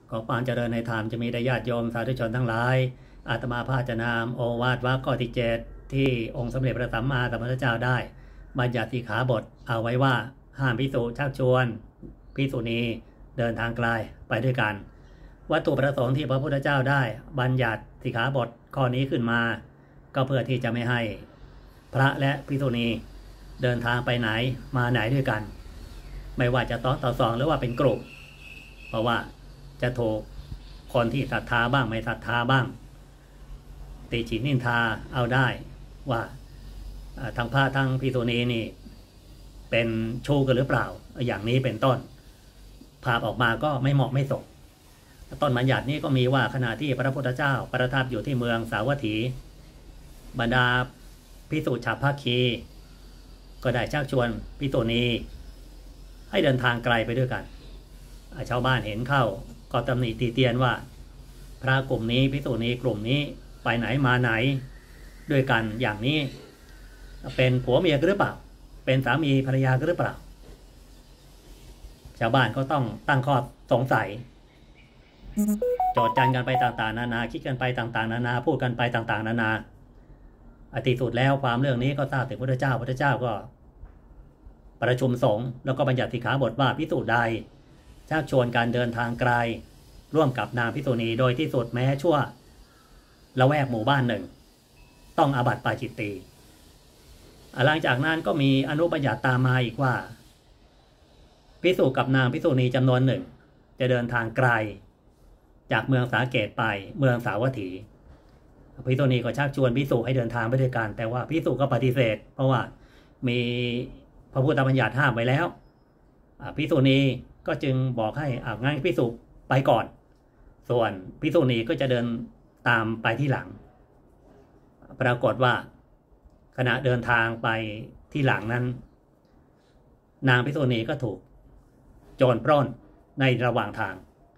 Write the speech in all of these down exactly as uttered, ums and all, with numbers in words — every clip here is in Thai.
ขอความเจริญในธรรมจะมีได้ญาติโยมสาธุชนทั้งหลายอาตมาภาพจะนำโอวาทวรรคข้อที่เจ็ดที่องค์สมเด็จพระสัมมาสัมพุทธเจ้าได้บัญญัติสิกขาบทเอาไว้ว่าห้ามภิกษุชักชวนภิกษุณีเดินทางไกลไปด้วยกันวัตถุประสงค์ที่พระพุทธเจ้าได้บัญญัติสิกขาบทข้อนี้ขึ้นมาก็เพื่อที่จะไม่ให้พระและภิกษุณีเดินทางไปไหนมาไหนด้วยกันไม่ว่าจะต่อต่อสองหรือว่าเป็นกลุ่มเพราะว่าจะถูกคนที่ศรัทธาบ้างไม่ศรัทธาบ้างติฉินนินทาเอาได้ว่าทางพระทางภิกษุณีนี่เป็นชู้กันหรือเปล่าอย่างนี้เป็นต้นภาพออกมาก็ไม่เหมาะไม่สมต้นบัญญัตินี้ก็มีว่าขณะที่พระพุทธเจ้าประทับอยู่ที่เมืองสาวัตถีบรรดาภิกษุฉัพพคีก็ได้ชักชวนภิกษุณีให้เดินทางไกลไปด้วยกันชาวบ้านเห็นเข้าก็ตำหนิตีเตียนว่าพระกลุ่มนี้ภิกษุณีกลุ่มนี้ไปไหนมาไหนด้วยกันอย่างนี้เป็นผัวเมียกันหรือเปล่าเป็นสามีภรรยากันหรือเปล่าชาวบ้านก็ต้องตั้งข้อสงสัยโจทย์จันกันไปต่างๆนานาคิดกันไปต่างๆนานาพูดกันไปต่างๆนานาอติสุดแล้วความเรื่องนี้ก็ทราบถึงพระเจ้าพระเจ้าก็ประชุมสงฆ์แล้วก็บัญญัติสิกขาบทว่าภิกษุใดชักชวนการเดินทางไกลร่วมกับนางภิกษุณีโดยที่สุดแม้ชั่วละแวกหมู่บ้านหนึ่งต้องอาบัติปาจิตตีหลังจากนั้นก็มีอนุบัญญัติตามมาอีกว่าภิกษุกับนางภิกษุณีจำนวนหนึ่งจะเดินทางไกลจากเมืองสาเกตไปเมืองสาวัตถีภิกษุณีก็ชักชวนภิกษุให้เดินทางไปด้วยกันแต่ว่าภิกษุก็ปฏิเสธเพราะว่ามีพระพุทธบัญญัติห้ามไว้แล้วภิกษุณีก็จึงบอกให้อ่างั้นภิกษุไปก่อนส่วนภิกษุณีก็จะเดินตามไปที่หลังปรากฏว่าขณะเดินทางไปที่หลังนั้นนางภิกษุณีก็ถูกโจรปล้นในระหว่างทาง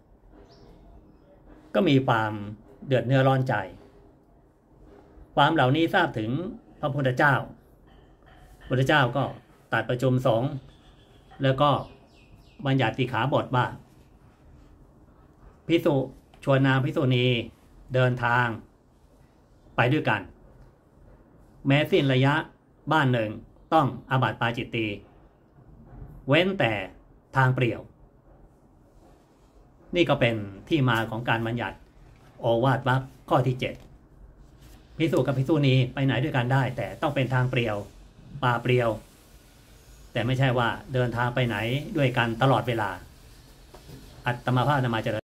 ก็มีความเดือดเนื้อร้อนใจความเหล่านี้ทราบถึงพระพุทธเจ้าพระพุทธเจ้าก็ตัดประชุมสงฆ์แล้วก็บัญญัติสิกขาบทว่าภิกษุชวนนางภิกษุณีเดินทางไปด้วยกันแม้สิ้นระยะบ้านหนึ่งต้องอาบัติปาจิตตีเว้นแต่ทางเปลี่ยวนี่ก็เป็นที่มาของการบัญญัติโอวาทวรรคข้อที่เจ็ดภิกษุกับภิกษุณีไปไหนด้วยกันได้แต่ต้องเป็นทางเปลี่ยวป่าเปลี่ยวแต่ไม่ใช่ว่าเดินทางไปไหนด้วยกันตลอดเวลาอัตตมาภาพนำมาเจริญ